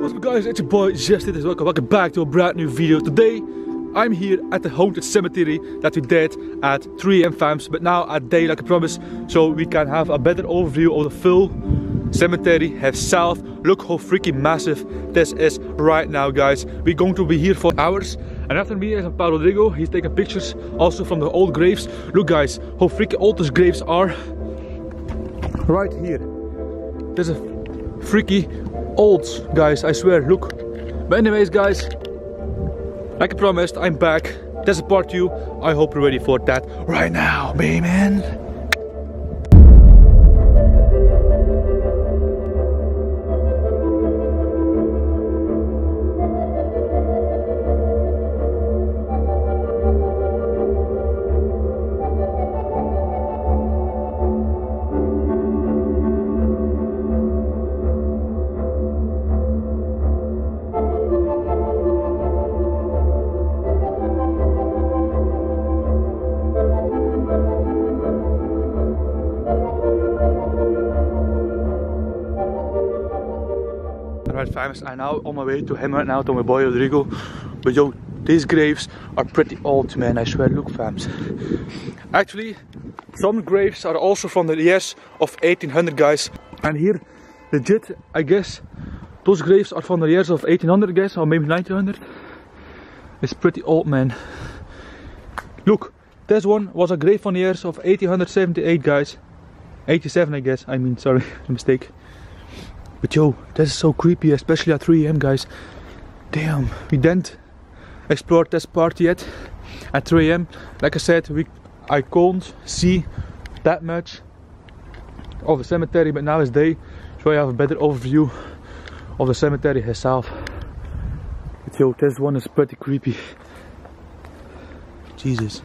What's up guys, it's your boy Justin. Welcome back to a brand new video. Today I'm here at the haunted cemetery that we did at 3 AM fams, but now at day like I promised, so we can have a better overview of the full cemetery itself. Look how freaking massive this is right now, guys. We're going to be here for hours, and after me is Pa Rodrigo. He's taking pictures also from the old graves. Look guys, how freaking old these graves are. Right here, there's a freaky old, guys, I swear. Look. But anyways guys, like I promised, I'm back. This is part 2. I hope you're ready for that right now, baby. Alright fams, I'm now on my way to him right now, to my boy Rodrigo. But yo, these graves are pretty old, man, I swear. Look fams. Actually, some graves are also from the years of 1800, guys. And here, legit, I guess, those graves are from the years of 1800, I guess, or maybe 1900. It's pretty old, man. Look, this one was a grave from the years of 1878, guys. 87, I guess, I mean, sorry, mistake. But yo, this is so creepy, especially at 3 AM, guys. Damn, we didn't explore this part yet. At 3 AM, like I said, I can't see that much of the cemetery, but now it's day, so I have a better overview of the cemetery itself. But yo, this one is pretty creepy. Jesus.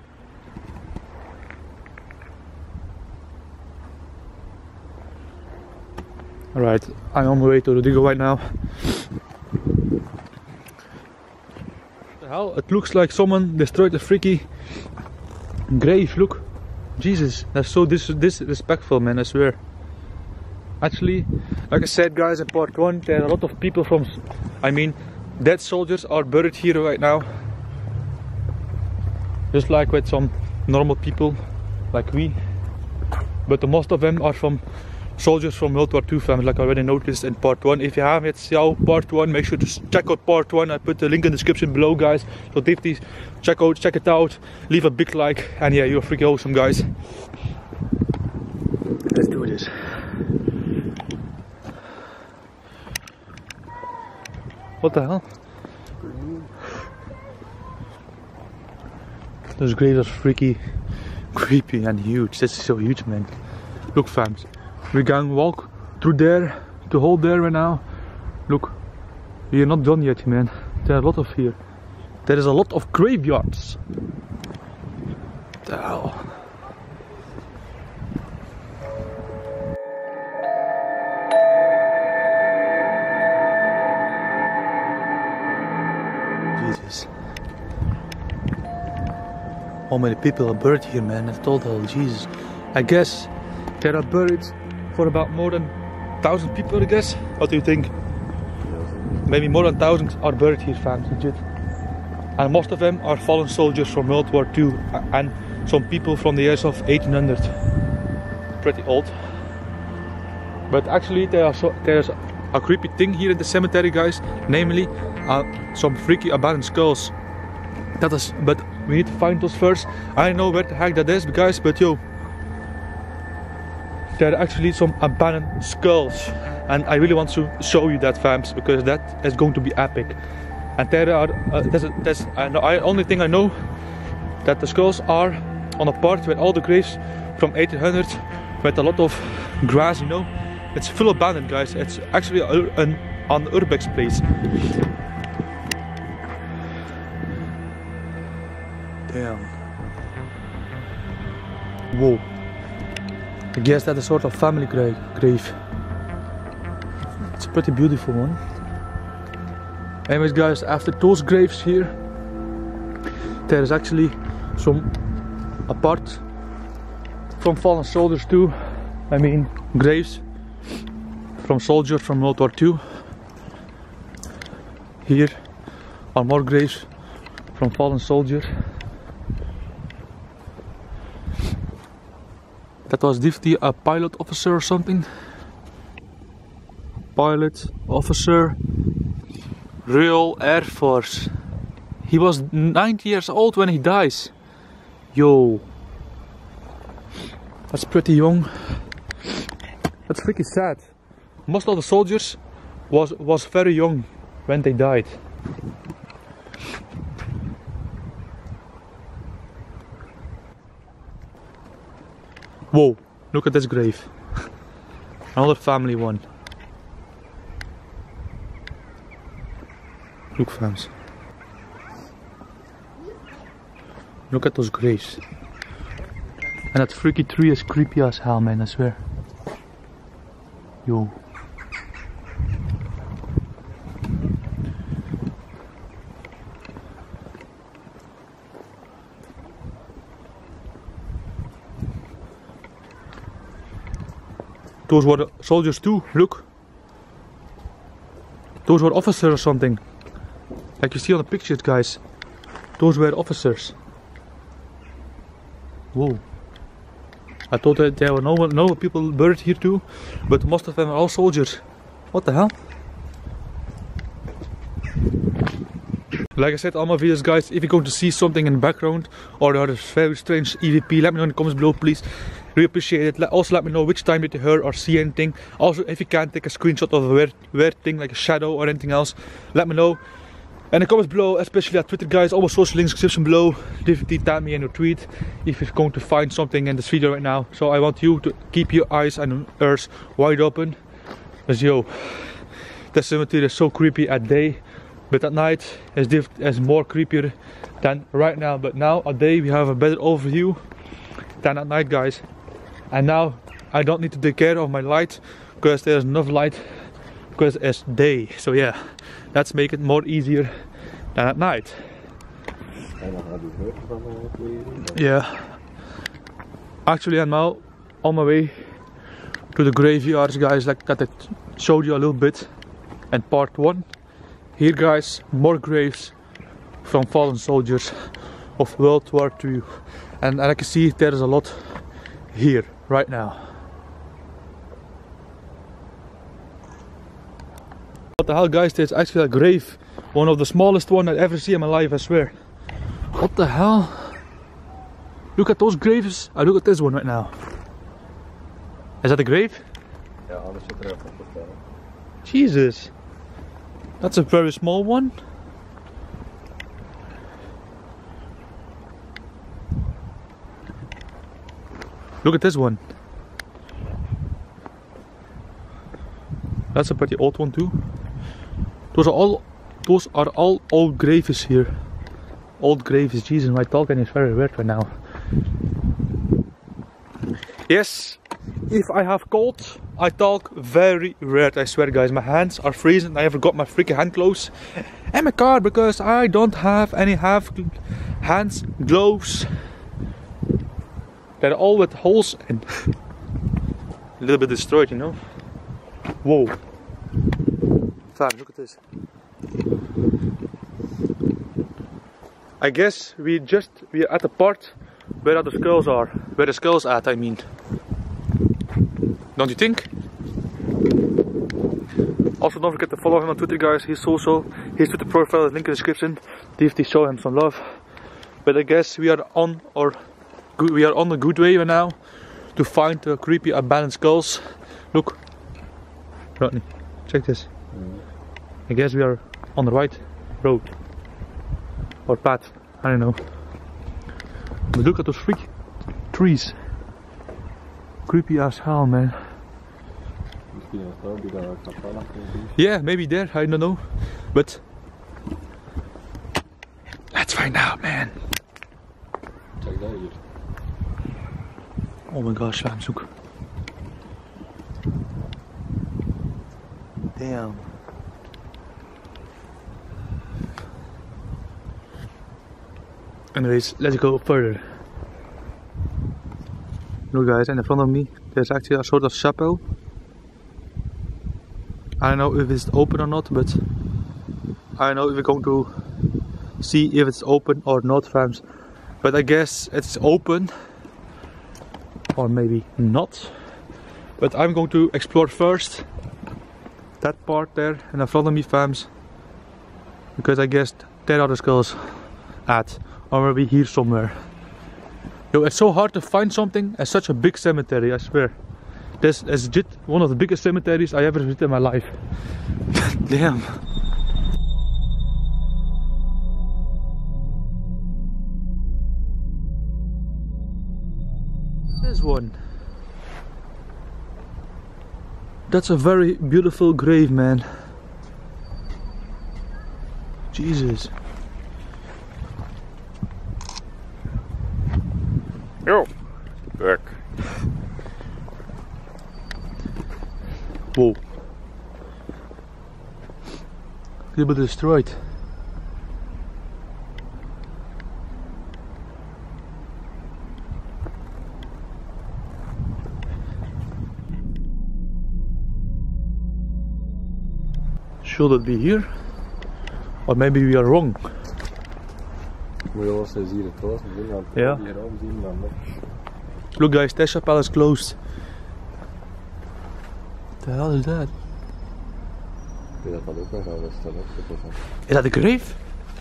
Alright, I'm on my way to Rodrigo right now. What the hell? It looks like someone destroyed a freaky grave. Look. Jesus, that's so disrespectful, man, I swear. Actually, like I said guys in part 1, there are a lot of people from, I mean, dead soldiers are buried here right now. Just like with some normal people, like we. But the most of them are from soldiers from World War II, fam, like I already noticed in part 1. If you haven't yet seen part 1, make sure to check out part 1. I put the link in the description below, guys. So definitely check it out. Leave a big like, and yeah, you're freaking awesome, guys. Let's do this. What the hell? Those graves are freaky, creepy, and huge. This is so huge, man. Look, fams. We're going to walk through there, to hold there right now. Look, we are not done yet, man. There are a lot of here. There is a lot of graveyards. What the hell? Jesus. How many people are buried here, man? That's total, Jesus. I guess they are buried for about more than 1,000 people, I guess. What do you think? Maybe more than 1,000 are buried here, fans, legit. And most of them are fallen soldiers from World War II and some people from the years of 1800. Pretty old. But actually there's a creepy thing here in the cemetery, guys. Namely, some freaky abandoned skulls. But we need to find those first. I don't know where the heck that is, guys, but yo, there are actually some abandoned skulls, and I really want to show you that, fams, because that is going to be epic. And there are, the only thing I know, that the skulls are on a part with all the graves from 1800, with a lot of grass, you know. It's full abandoned, guys. It's actually an urbex place. Damn. Whoa. I guess that's a sort of family grave. It's a pretty beautiful one. Anyways guys, after those graves here, there is actually a part from fallen soldiers too. I mean, graves from soldiers from World War II. Here are more graves from fallen soldiers. That was definitely a pilot officer or something. Pilot officer, Royal Air Force. He was 90 years old when he dies. Yo, that's pretty young. That's freaking sad. Most of the soldiers was very young when they died. Whoa, look at this grave. Another family one. Look, fams. Look at those graves. And that freaky tree is creepy as hell, man, I swear. Yo. Those were the soldiers too, look. Those were officers or something. Like you see on the pictures, guys. Those were officers. Whoa. I thought that there were no people buried here too, but most of them are all soldiers. What the hell? Like I said, all my videos, guys, if you're going to see something in the background or there is very strange EVP, let me know in the comments below, please. Really appreciate it. Also let me know which time did you hear or see anything. Also, if you can take a screenshot of a weird thing like a shadow or anything else, let me know. In the comments below, especially at Twitter, guys, all my social links description below. Definitely tag me in your tweet if you're going to find something in this video right now. So I want you to keep your eyes and ears wide open. Because yo, the cemetery is so creepy at day, but at night is more creepier than right now. But now at day we have a better overview than at night, guys. And now I don't need to take care of my light because there's enough light because it's day. So yeah, let's make it more easier than at night. Yeah. Actually, I'm now on my way to the graveyards, guys, like that I showed you a little bit in part 1. Here, guys, more graves from fallen soldiers of World War II. And I can see there is a lot here right now. What the hell, guys, there's actually a grave. One of the smallest one I've ever seen in my life, I swear. What the hell? Look at those graves. I look at this one right now. Is that a grave? Jesus. That's a very small one. Look at this one. That's a pretty old one too. Those are all old graves here. Old graves. Jesus, my talking is very weird right now. Yes, if I have cold, I talk very weird, I swear, guys. My hands are freezing. I haven't got my freaking hand gloves and my car because I don't have any hands gloves. They're all with holes and a little bit destroyed, you know. Whoa. Fam, look at this. I guess we're at the part where the skulls are. Where the skulls at, I mean. Don't you think? Also, don't forget to follow him on Twitter, guys. His Twitter profile is linked in the description. Definitely show him some love. But I guess we are on a good way right now to find the creepy abandoned skulls. Look, Rodney, check this. I guess we are on the right road or path. I don't know. But look at those freaky trees. Creepy as hell, man. Yeah, maybe there, I don't know. But let's find out, man. Oh my gosh, I'm zoek. Damn. Anyways, let's go further. Look, guys, in front of me there's actually a sort of chapel. I don't know if it's open or not, but I don't know if we're going to see if it's open or not, fams. But I guess it's open. Or maybe not. But I'm going to explore first that part there in front of me, fams. Because I guess there are the skulls at. Or maybe here somewhere. Yo, it's so hard to find something at such a big cemetery, I swear. This is legit one of the biggest cemeteries I ever visited in my life. Damn. This one. That's a very beautiful grave, man. Jesus. Yo, back. Whoa. A little bit destroyed. Should it be here? Or maybe we are wrong. Yeah. Look guys, this chapel is closed. What the hell is that? Is that a grave?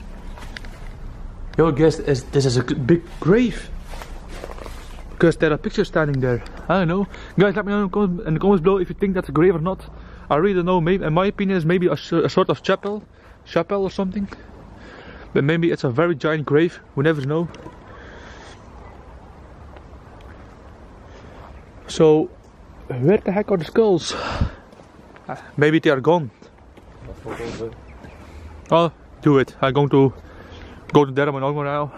Yo, guess this is a big grave. Because there are pictures standing there. I don't know. Guys, let me know in the comments below if you think that's a grave or not. I really don't know. Maybe, in my opinion, it's maybe a sort of chapel or something. But maybe it's a very giant grave. We never know. So, where the heck are the skulls? Maybe they are gone. Oh, do it. I'm going to go to there now.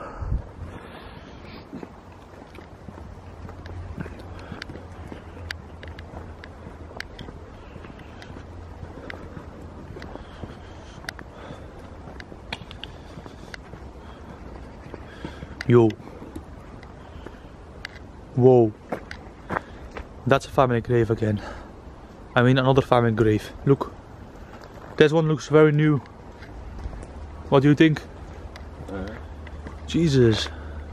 Yo. Whoa. That's a family grave again. I mean another family grave. Look. This one looks very new. What do you think? Jesus.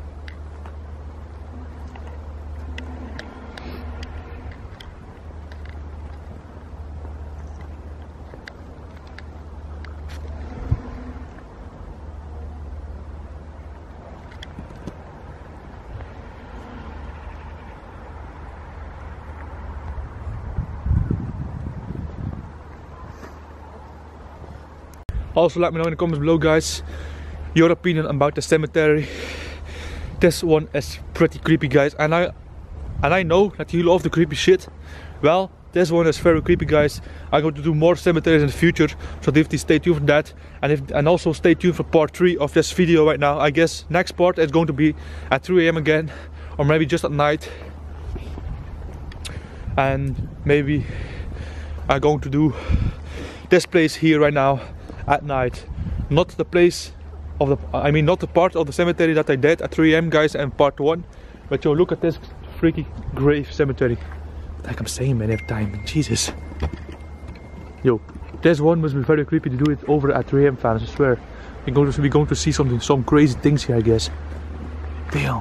Also let me know in the comments below, guys, your opinion about the cemetery. This one is pretty creepy, guys, and I know that you love the creepy shit. Well, this one is very creepy, guys. I'm going to do more cemeteries in the future, so definitely stay tuned for that. And also stay tuned for part 3 of this video right now. I guess next part is going to be at 3 AM again, or maybe just at night. And maybe I'm going to do this place here right now at night, not the place of the, I mean not the part of the cemetery that I did at 3 AM, guys, and part 1. But yo, look at this freaky grave cemetery. Like I'm saying, man, every time, Jesus. Yo, this one must be very creepy to do it over at 3 AM, fans. I swear, we're going to see some crazy things here, I guess. Damn.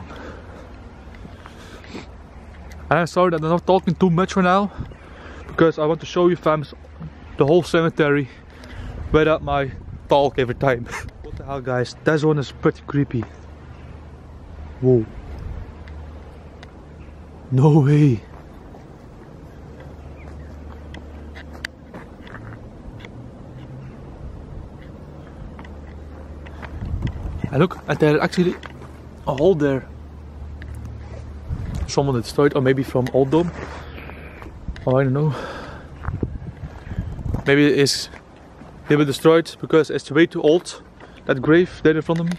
And I'm sorry that I'm not talking too much for now, because I want to show you, fams, the whole cemetery without my talk every time. What the hell, guys? This one is pretty creepy. Whoa. No way. And look, and there's actually a hole there. Someone destroyed, or maybe from Old Dome. Oh, I don't know. Maybe it is. They were destroyed because it's way too old. That grave there in front of me.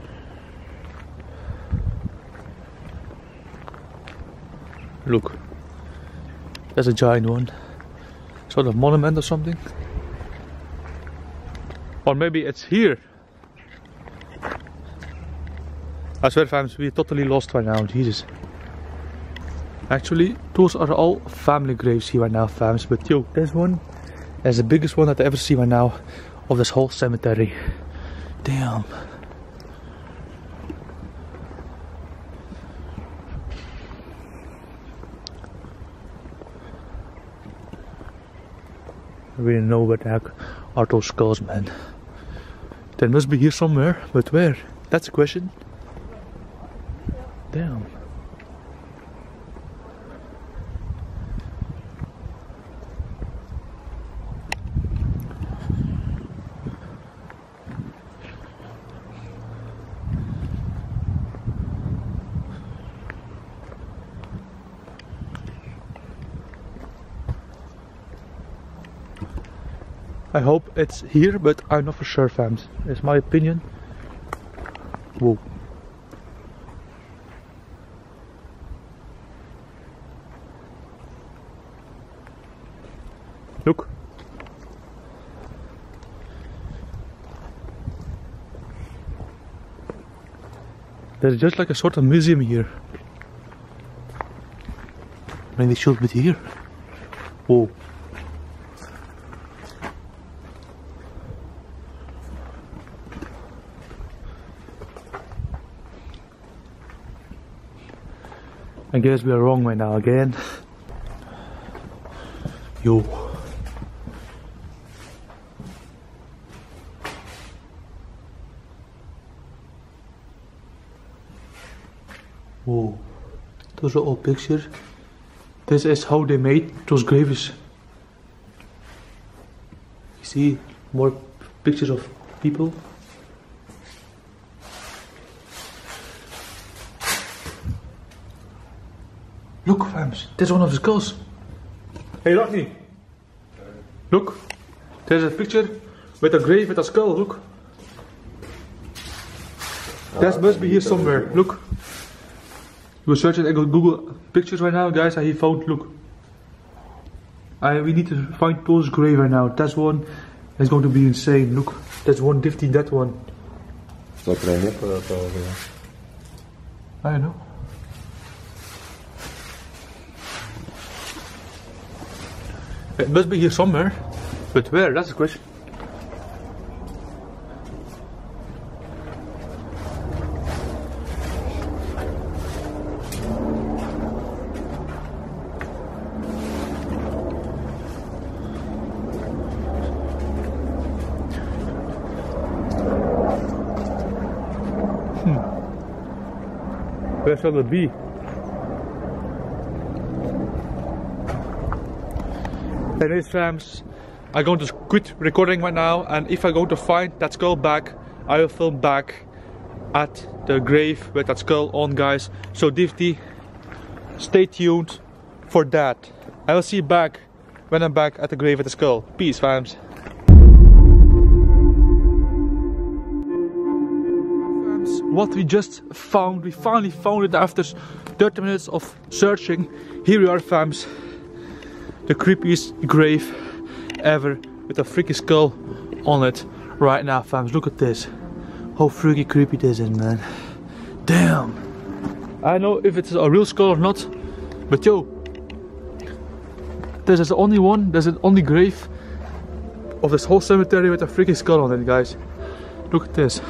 Look, there's a giant one. Sort of monument or something. Or maybe it's here. I swear, fams, we're totally lost right now. Jesus. Actually, those are all family graves here right now, fams. But yo, this one is the biggest one that I ever see right now. of this whole cemetery. Damn. I really know where the heck are those skulls, man. They must be here somewhere, but where? That's the question. Damn. I hope it's here, but I'm not for sure, fams. It's my opinion. Whoa. Look. There's just like a sort of museum here. Maybe it should be here. Whoa. I guess we are wrong right now again. Yo. Whoa. Those are all pictures. This is how they made those graves. You see more pictures of people. Look, fams, there's one of the skulls. Hey, Rodney. Look, there's a picture with a grave with a skull. Look. That must be here somewhere. Look. We're searching Google pictures right now, guys, and he found. Look. We need to find Paul's grave right now. That's one is going to be insane. Look, that's 150. That one. I don't know. It must be here somewhere, but where? That's the question. Where shall it be? Anyways, fams, I'm going to quit recording right now, and if I go to find that skull back, I will film back at the grave with that skull on, guys. So definitely stay tuned for that. I will see you back when I'm back at the grave with the skull. Peace, fams. What we just found, we finally found it after 30 minutes of searching. Here we are, fams. The creepiest grave ever with a freaky skull on it right now, fams. Look at this. How freaky creepy this is, man. Damn. I don't know if it's a real skull or not, but yo, this is the only one, there's the only grave of this whole cemetery with a freaky skull on it, guys. Look at this.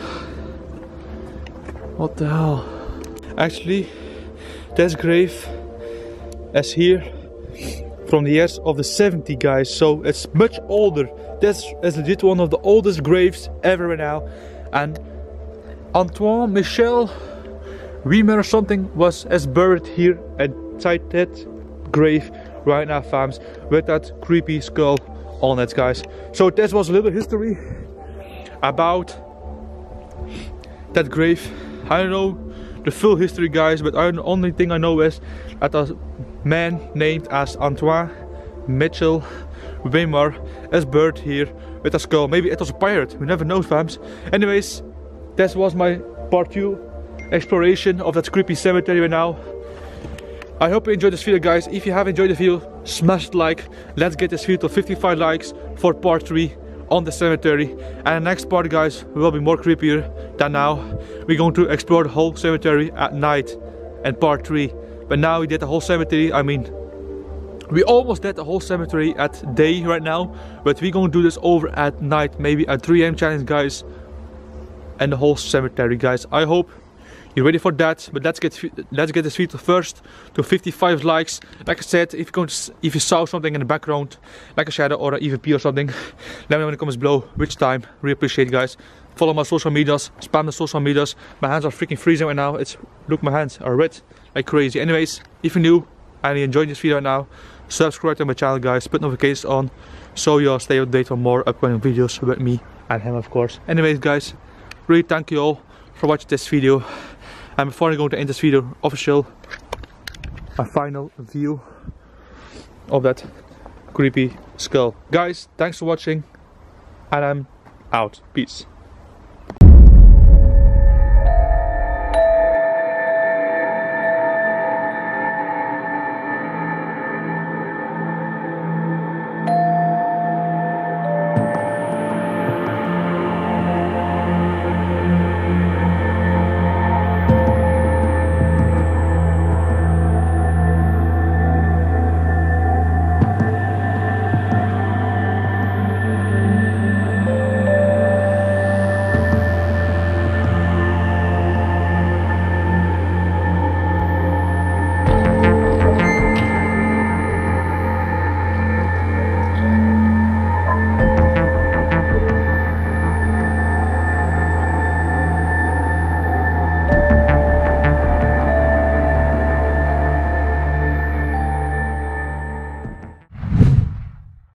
What the hell? Actually, this grave is here from the years of the 70s, guys, so it's much older. This is legit one of the oldest graves ever right now. And Antoine Michel Wiemer or something is buried here inside that grave right now, fams, with that creepy skull on it, guys. So this was a little history about that grave. I don't know the full history, guys, but the only thing I know is that a man named as Antoine Michel Wiemer is buried here with a skull. Maybe it was a pirate, we never know, fams. Anyways, this was my part 2 exploration of that creepy cemetery right now. I hope you enjoyed this video, guys. If you have enjoyed the video, smash the like. Let's get this video to 55 likes for part 3 on the cemetery. And the next part, guys, will be more creepier than now. We're going to explore the whole cemetery at night in part 3. But now we did the whole cemetery, I mean We almost did the whole cemetery at day right now, but we're gonna do this over at night, maybe at 3 AM challenge, guys, and the whole cemetery, guys. I hope you're ready for that, but let's get this video first to 55 likes. Like I said, if you saw something in the background, like a shadow or an EVP or something, let me know in the comments below which time. Really appreciate it, guys. Follow my social medias, spam the social medias. My hands are freaking freezing right now. Look, my hands are red like crazy. Anyways, if you're new and you enjoyed this video right now, subscribe to my channel, guys. Put notifications on so you'll stay updated on more upcoming videos with me and him, of course. Anyways, guys, really thank you all for watching this video. And before I go to end this video official, a final view of that creepy skull. Guys, thanks for watching, and I'm out. Peace.